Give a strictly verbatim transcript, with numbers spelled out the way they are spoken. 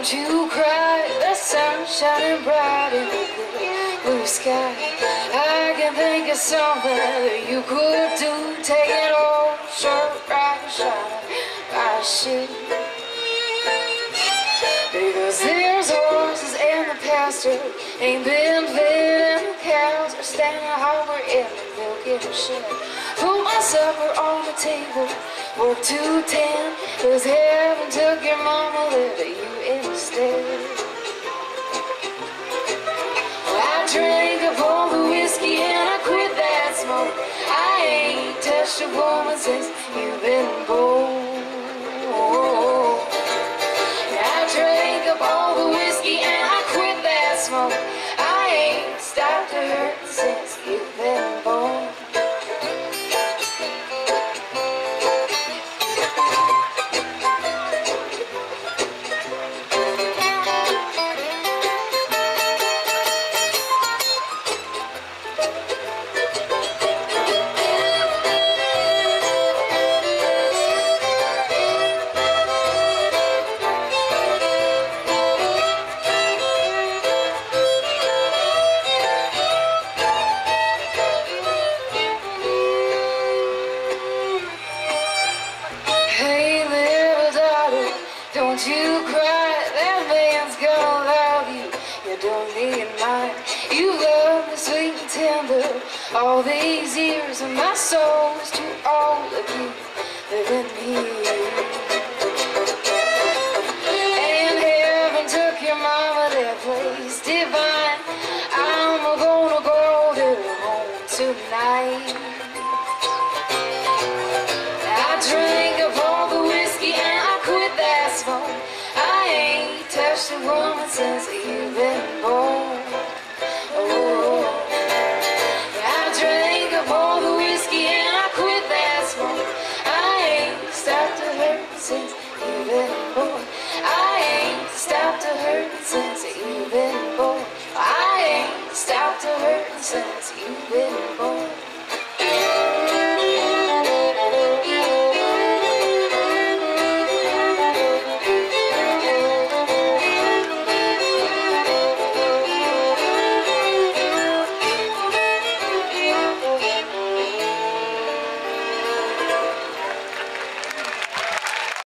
Don't you cry, the sun's shining bright in the blue sky. I can think of something that you could do. Take it all short, right and shine my shit. Because there's horses in the pasture, ain't been fed, and the cows are standing hungry in the milk in the shed. Put my supper on the table, work to ten, cause heaven took your mama, left you instead. I drank up all the whiskey and I quit that smoke. I ain't touched a woman since you've been born. I drank up all the whiskey and I quit that smoke. I ain't stopped to hurt since you've been born. Don't you cry, that man's gonna love you. You don't need mine. You love me sweet and tender all these years, and my soul's too old to keep living here. And heaven took your mama, that place divine. I'm gonna go to home tonight. I drank up all the whiskey and I quit that smoke. I ain't touched a woman since you've been born. Oh, I drank up all the whiskey and I quit that smoke. I ain't stopped to hurt since